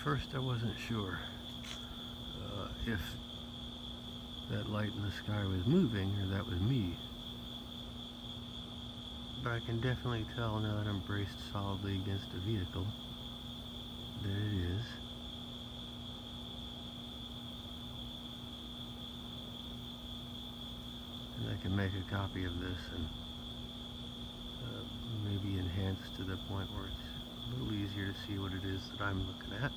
first I wasn't sure if that light in the sky was moving or that was me. But I can definitely tell now that I'm braced solidly against a vehicle that it is. And I can make a copy of this and maybe enhance to the point where it's a little easier to see what it is that I'm looking at.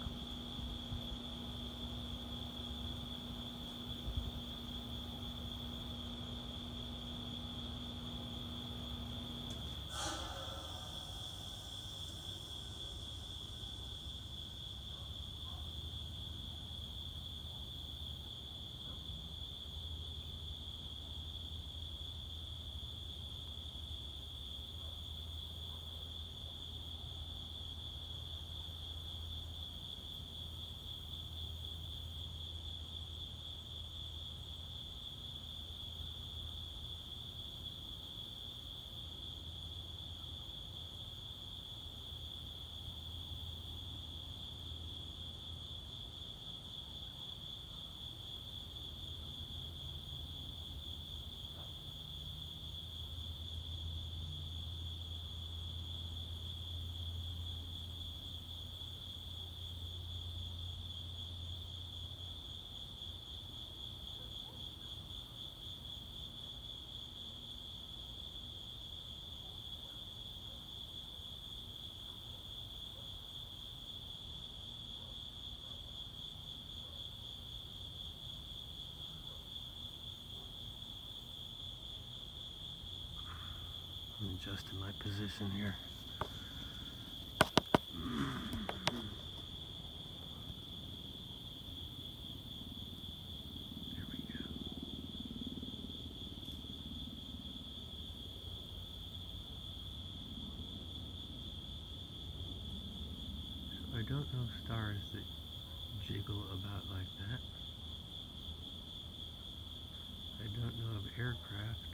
I'm adjusting my position here. There we go. So I don't know stars that jiggle about like that. I don't know of aircraft